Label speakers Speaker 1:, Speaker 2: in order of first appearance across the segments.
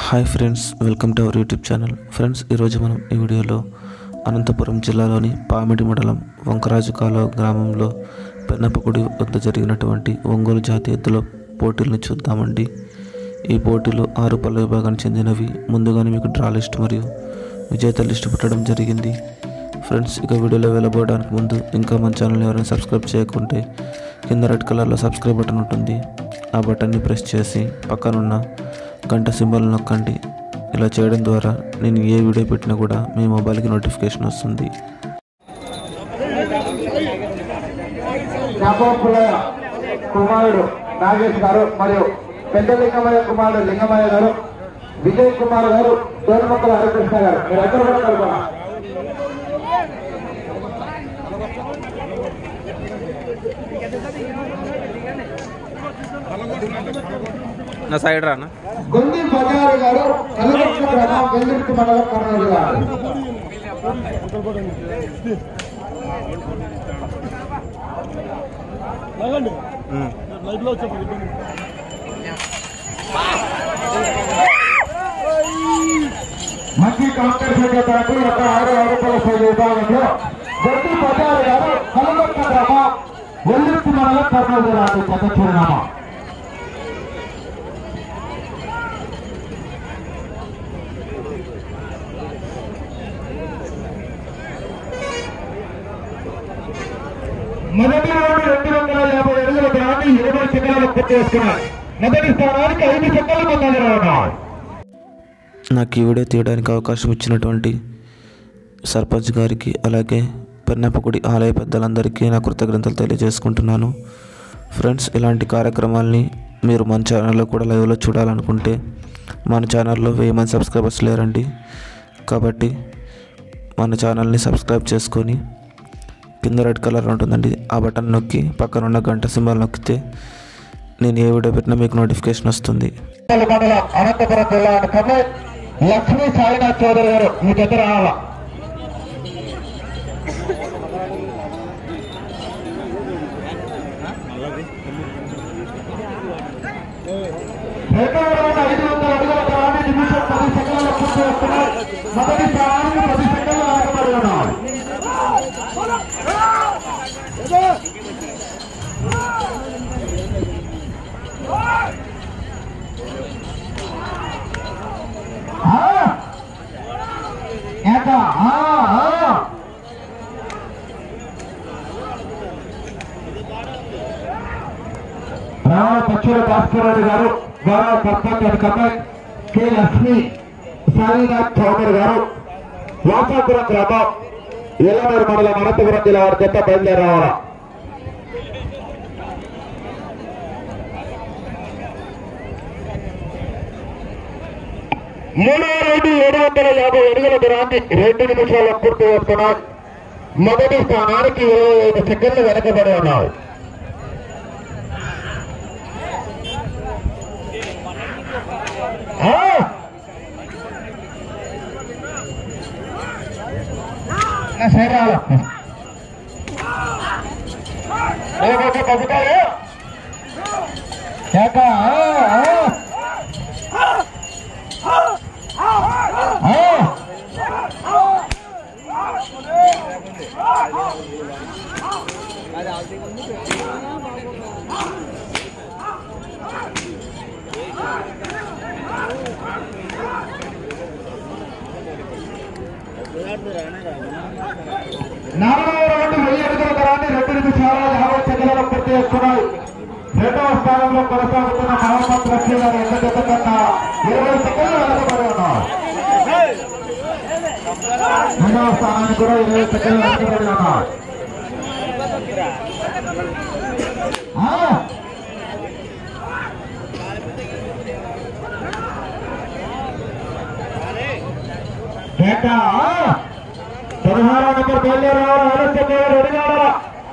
Speaker 1: Hi friends, welcome to our YouTube channel. Friends, ఈరోజు మనం ఈ వీడియోలో అనంతపురం జిల్లాలోని పామిడి మండలం వంకరాజు కాలువ గ్రామంలో పెన్నపగుడి వద్ద జరిగినటువంటి ఒంగోలు జాతి ఎద్దుల పోటీలను చూద్దామండి. ఈ పోటీలు 6 పళ్ళ విభాగానికి చెందినవి. ముందుగానే మీకు డ్రా లిస్ట్ మరియు విజేత లిస్ట్ పెట్టడం జరిగింది. ఫ్రెండ్స్, ఇక వీడియోలో వెళ్ళబోవడానికి ముందు ఇంకా మన ఛానల్ ఎవరైనా సబ్స్క్రైబ్ చేయకుంటే కింద రెడ్ కలర్లో సబ్స్క్రైబ్ బటన్ ఉంటుంది. ఆ బటన్ని ప్రెస్ చేసి పక్కనున్న గంట సింబల్ నొక్కండి. ఇలా చేయడం ద్వారా నేను ఏ వీడియో పెట్టినా కూడా మీ మొబైల్కి నోటిఫికేషన్ వస్తుంది.
Speaker 2: కుమారుడు నాగేష్ గారు మరియు పెద్ద లింగమయ్య కుమారుడు లింగమయ్య గారు, విజయ్ కుమార్ గారు, తోలుమొక్కల హరికృష్ణ గారు, మీరందరూ కూడా కలుగుతారు.
Speaker 1: నా సైడ్ రానా.
Speaker 2: గొంది బజారు గారు, కలగొట్ల గ్రామం, వెల్లుర్తి మండలం, కర్నూలు జిల్లా. మంచి కాంగ్రెస్ తరపు యొక్క 6 రూపాయల సైజు విభాగంలో గొంది బజారు గారు, కలగొట్ల గ్రామం, వెల్లుర్తి మండలం, కర్నూలు జిల్లా చెత్త చిరునామా. మొదటి రౌండ్ 250 అడుగుల గ్రామీ 20 సెకండ్లు పూర్తి చేసుకున్నారు. మొదటి స్థానానికి 5 సెకండ్లు ముందంజలో ఉన్నారు.
Speaker 1: నాకు ఈ వీడియో తీయడానికి అవకాశం ఇచ్చినటువంటి సర్పంచ్ గారికి, అలాగే పెన్నపగుడి ఆలయ పెద్దలందరికీ నా కృతజ్ఞతలు తెలియజేసుకుంటున్నాను. ఫ్రెండ్స్, ఇలాంటి కార్యక్రమాల్ని మీరు మన ఛానల్లో కూడా లైవ్లో చూడాలనుకుంటే మన ఛానల్లో 1000 మంది సబ్స్క్రైబర్స్ లేరండి. కాబట్టి మన ఛానల్ని సబ్స్క్రైబ్ చేసుకొని కింద రెడ్ కలర్ ఉంటుందండి, ఆ బటన్ నొక్కి పక్కన ఉన్న గంట సింబల్ నొక్కితే నేను ఏ వీడియో పెట్టినా మీకు నోటిఫికేషన్ వస్తుంది.
Speaker 2: అనంతపురం జిల్లా లక్ష్మీ సాయినాథ్ చౌదరి గారు మీ దగ్గర రావాలా. రెండవ రౌండ్ 500 అడుగుల గ్రామీ నిమిషం 10 సెకండ్ల పూర్తి వస్తున్నారు. మొదటి స్థానానికి 10 సెకండ్లు వెనకబడి ఉన్నారు. పచ్చూర భాస్కర్ రెడ్డి గారు, గౌరవ సర్పంచ్ కమిటీ కె లక్ష్మీ సాయినాథ్ చౌదరి గారు, వాసాపురం గ్రామం, ఎల్లనూరు మండలం, అనంతపురం జిల్లా వారి చెత్త బయలుదేరి రావాలా. మూడవ రౌండ్ 750 అడుగుల దూరాన్ని 2 నిమిషాల్లో పూర్తి చేస్తున్నాయి. మొదటి స్థానానికి 25 సెకండ్లు వెనకబడి ఉన్నాయి. నాలుగవ రౌండ్ 1000 అడుగుల దూరాన్ని 2 నిమిషాల 50 సెకండ్లలో పూర్తి చేసుకున్నాయి. రెండవ స్థానంలో కొనసాగుతున్న మహమ్మద్ రఫీ గారు ఎంత జత కన్నా 20 సెకండ్లు వెనకబడి ఉన్నారు. రెండవ స్థానానికి కూడా 20 సెకండ్లు వెనకబడి ఉన్నారు. పదహారవ నెంబర్ బయలుదేరి రావాలి. ఆలస్యం రెడీ కావాలా.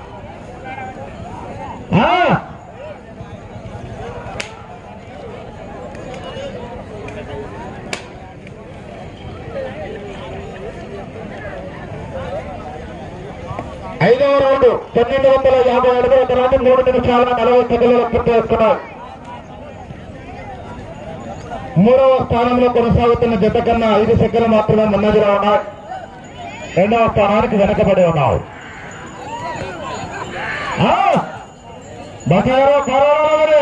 Speaker 2: 5వ రౌండ్ 1250 అడుగుల తర్వాత 3 నిమిషాల 40 సెకండ్లలో పూర్తి చేసుకున్నారు. మూడవ స్థానంలో కొనసాగుతున్న జత కన్నా 5 సెకండ్లు మాత్రమే ముందంజలో ఉన్నాయి. రెండవ స్థానానికి వెనకబడి ఉన్నాయి. బసారో కరోనా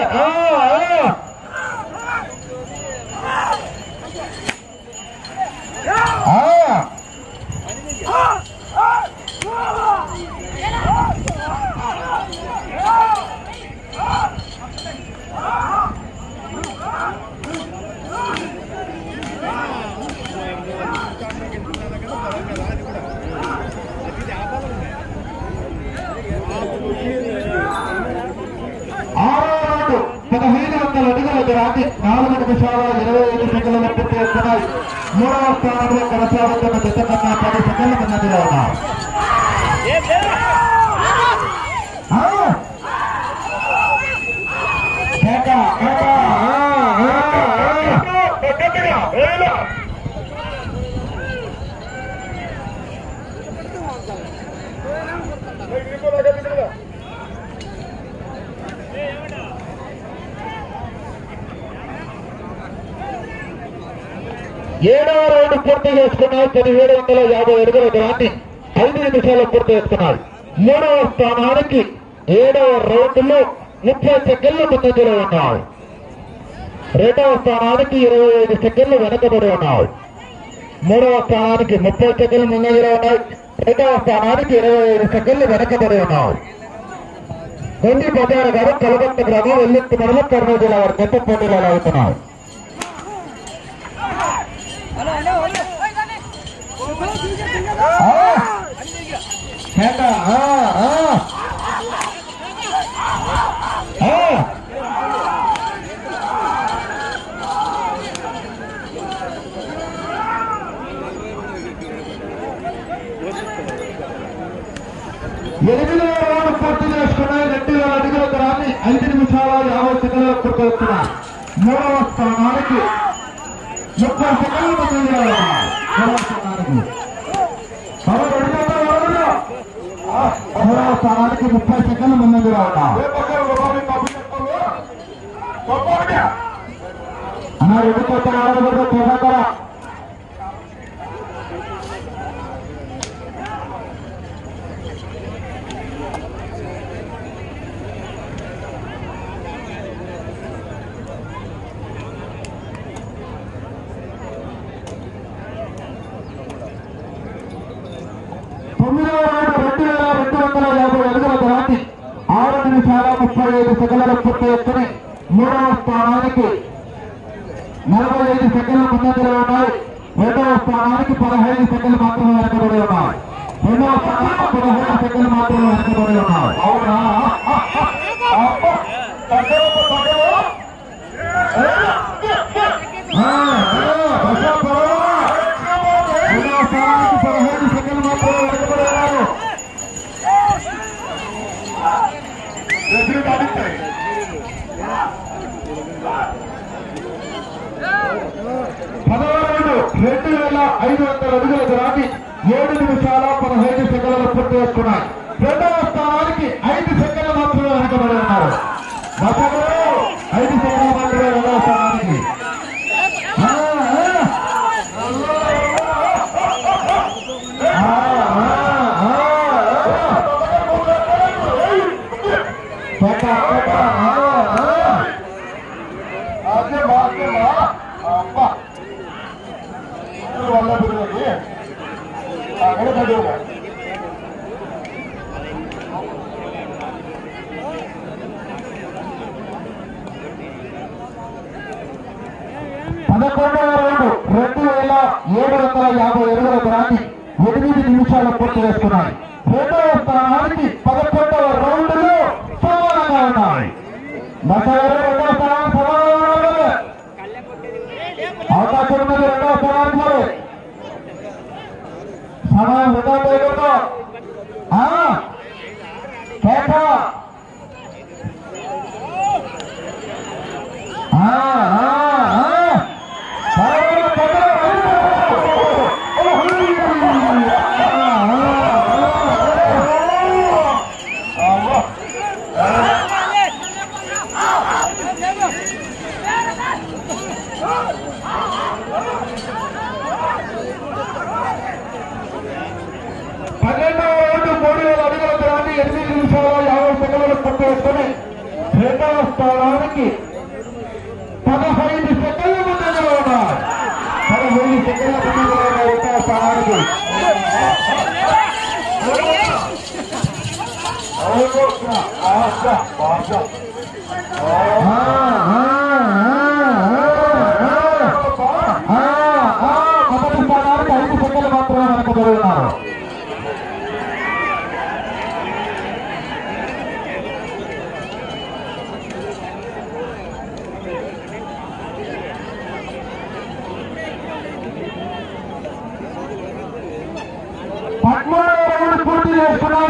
Speaker 2: రాత్రి 4 నిమిషాల 25 సెకండ్ల పూర్తి చేస్తున్నాయి. మూడవ స్థానంలో కొనసాగుతున్న జత కన్నా 10 సెకండ్ల ముందంజలో ఉన్నారు. ఏడవ రౌండ్ పూర్తి చేసుకున్నాయి. 1750 అడుగుల దూరాన్ని 5 నిమిషాలు పూర్తి చేసుకున్నాయి. మూడవ స్థానానికి 7వ రౌండ్ లో 30 సెకండ్లు ముందంజలో ఉన్నాయి. రెండవ స్థానానికి 25 సెకండ్లు వెనకబడి ఉన్నాయి. మూడవ స్థానానికి 30 సెకండ్లు ముందంజలో ఉన్నాయి. రెండవ స్థానానికి 25 సెకండ్లు వెనకబడి ఉన్నాయి. కొండి బజారు గారు కలగట్ట గ్రామం ఎల్లెత్తి మండలం కర్నూలు జిల్లా వారి గత పోటీలో అవుతున్నారు. ఎనిమిదవ రౌండ్ పూర్తి చేసుకున్నాయి. 2000 అడుగుల దూరాన్ని 5 నిమిషాల 50 సెకండ్ల పూర్తి చేస్తున్నాయి. మూడవ స్థానానికి 30 సెకండ్ల ముందంజలో ఉన్నాయి. మూడవ స్థానానికి 30 సెకండ్ల ముందంజలో ఉన్నాయి. అన్న 2 కొత్త ఆడబడ్డ తొలగరా రాత్రి 6 నిమిషాల 35 సెకండ్ల పూర్తి చేసుకుని మూడవ స్థానానికి 45 సెకండ్ల ముందంజలో ఉన్నాయి. రెండవ స్థానానికి 15 సెకండ్లు మాత్రమే వెనకబడి ఉన్నాయి. రెండవ స్థానానికి 15 సెకండ్లు మాత్రమే వెనకబడి ఉన్నాయి. అవునా రెండవ స్థానానికి 15 సెకండ్లు మాత్రమే వెనకబడి ఉన్నారు. 2500 అడుగుల దూరాన్ని 7 నిమిషాల 15 సెకండ్లు పూర్తి చేసుకున్నాయి. రెండవ స్థానానికి 5 సెకండ్లు మాత్రమే వెనకబడి ఉన్నారు. 5 సెకండ్లు మాత్రమే రెండవ స్థానానికి. దూరాన్ని 8 నిమిషాలు పూర్తి చేసుకున్నాయి. రెండవ స్థానానికి 11వ రౌండ్ లో సమానంగా ఉన్నాయి. రెండవ స్థానం సమానంగా అవకాశం ఉన్నది. రెండవ స్థానానికి సమయం వృధా చేయకూడదు. చేసుకుని రెండవ స్థానానికి 15 సెకండ్ల ముందంజలో ఉన్నారు. 15 సెకండ్ల ముందంజలో ఉన్న రెండవ స్థానానికి మొదటి స్థానానికి 5 సెకండ్లు మాత్రమే వెనకబడి ఉన్నారు. పూర్తి చేసుకున్నాయి.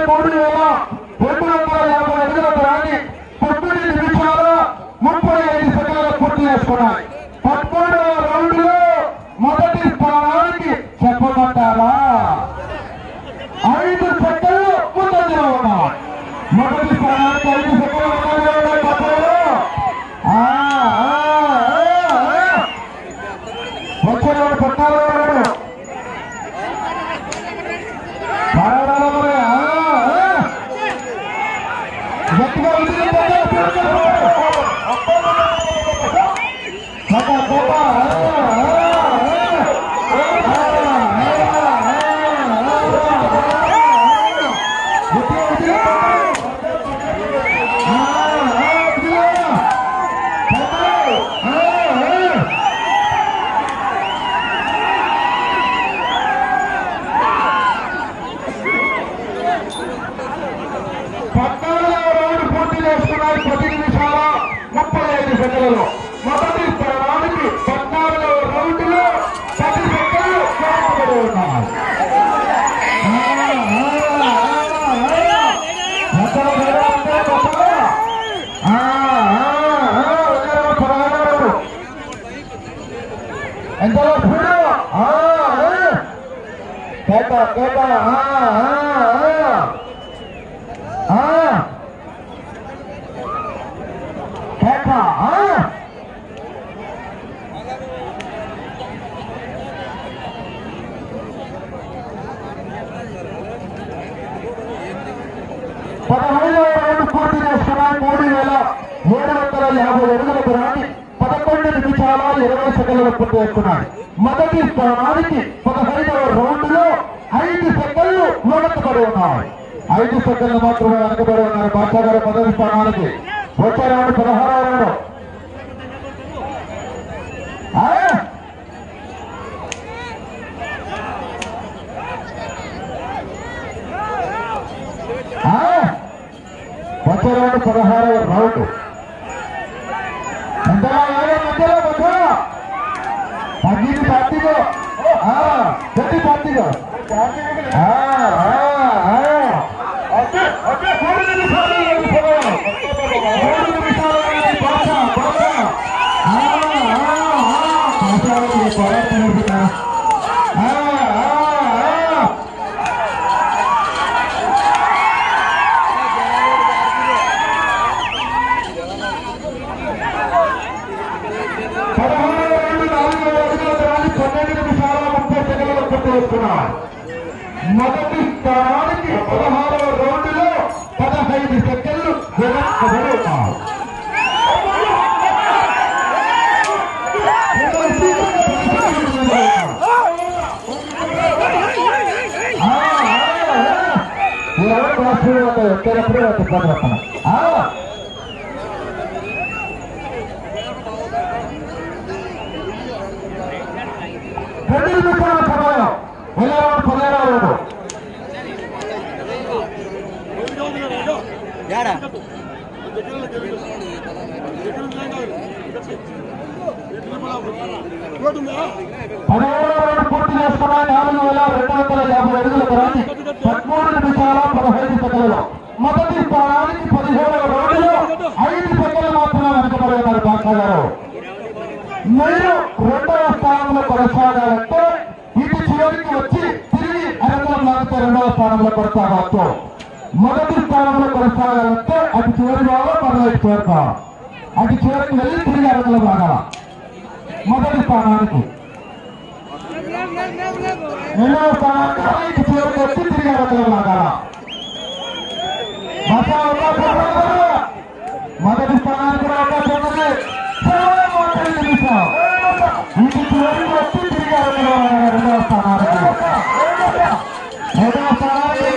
Speaker 2: 3,250 అడుగుల దూరాన్ని 9 నిమిషాల 35 సెకండ్లు పూర్తి చేసుకున్నాయి. 13వ రౌండ్ లో మొదటి స్థానానికి చెప్పమంటారా? 5 సెకండ్లు ముందంజలో ఉన్నాయి. మొదటి స్థానానికి 5 సెకండ్లు ముందంజలో ఉన్నాయి. వచ్చేవాడు 14వ రౌండ్ మొదటి స్థానానికి 14వ రౌండ్ లో 10 సెకండ్లు వెనకబడి ఉన్నారు. ఎంతలో కేట కేట 15వ రౌండ్ పూర్తి చేసుకున్నాయి. 3,750 అడుగుల దూరాన్ని 11 నిమిషాల 20 సెకండ్లు పూర్తి చేసుకున్నాయి. మొదటి స్థానానికి 15వ రౌండ్ లో 5 సెకండ్లు వెనకబడి ఉన్నాయి. 5 సెకండ్లు మాత్రమే వెనకబడి ఉన్నారు. బాషా గారు మొదటి స్థానానికి. వచ్చే రౌండ్ 16వ రౌండ్ వచ్చే రౌండ్ 16వ రౌండ్ ఎంతగా మధ్యలో తగ్గింది పార్టీలో గట్టి పార్టీలో 3 నిమిషాలు మొదటి స్థానానికి 16వ రౌండ్ లో 15 సెకండ్లు వెనకబడి ఉన్నారు. పూర్తి చేసుకున్నాయి. 4,250 అడుగుల దూరాన్ని 13 నిమిషాల 15 సెకండ్లలో. మొదటి స్థానానికి 17వ రౌండ్లో 5 సెకండ్లు మాత్రమే వెనకబడి ఉన్నారు. బాషా గారు మీరు రెండవ స్థానంలో కొనసాగాలంటే ఇటు చివరికి వచ్చి తిరిగి అరంగం లాగితే రెండవ స్థానంలో కొనసాగవచ్చు. మొదటి స్థానంలో కొనసాగాలంటే అటు చివరి భాగంలో మరొక చేరుకోవాలి. అటు చివరికి వెళ్ళి తిరిగి అరంగంలో లాగాల. మొదటి స్థానానికి రెండవ స్థానానికి ఇటు చివరికి వచ్చి తిరిగి అరంగంలో లాగాల. మొదటి స్థానానికి అవకాశం ఉంది. ఇది చివరికి వచ్చి తిరిగారు రెండవ స్థానానికి. మూడవ స్థానానికి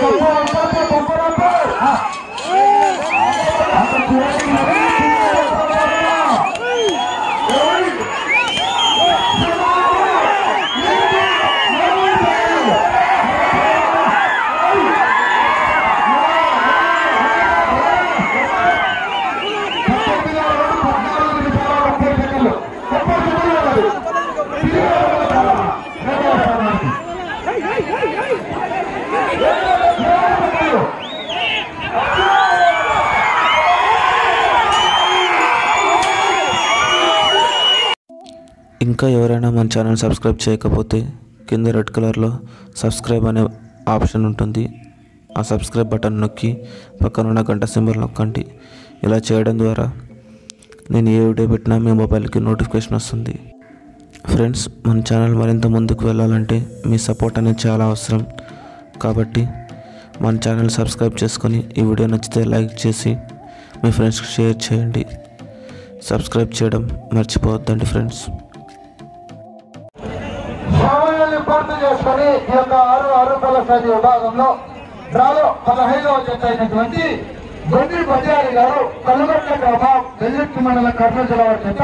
Speaker 1: ఇంకా ఎవరైనా మన ఛానల్ సబ్స్క్రైబ్ చేయకపోతే కింద రెడ్ కలర్లో సబ్స్క్రైబ్ అనే ఆప్షన్ ఉంటుంది. ఆ సబ్స్క్రైబ్ బటన్ నొక్కి పక్కనున్న గంట సింబల్ నొక్కండి. ఇలా చేయడం ద్వారా నేను ఏ వీడియో పెట్టినా మీ మొబైల్కి నోటిఫికేషన్ వస్తుంది. ఫ్రెండ్స్, మన ఛానల్ మరింత ముందుకు వెళ్ళాలంటే మీ సపోర్ట్ అనేది చాలా అవసరం. కాబట్టి మన ఛానల్ సబ్స్క్రైబ్ చేసుకొని ఈ వీడియో నచ్చితే లైక్ చేసి మీ ఫ్రెండ్స్కి షేర్ చేయండి. సబ్స్క్రైబ్ చేయడం మర్చిపోవద్దండి ఫ్రెండ్స్.
Speaker 2: సమయాన్ని పూర్తి చేసుకుని ఈ యొక్క 6 రూపాయల విభాగంలో డ్రాలో 15వ జత అయినటువంటి గొడ్డి బజారి గారు కలుగట్ల గ్రామం వెల్లుట్టు మండలం కర్నూలు జిల్లా వారి చేత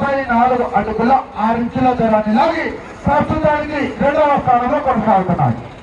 Speaker 2: 4674 అడుగుల 6 ఇంచుల దూరాన్ని లాగి ప్రస్తుతానికి 2వ స్థానంలో కొనసాగుతున్నాయి.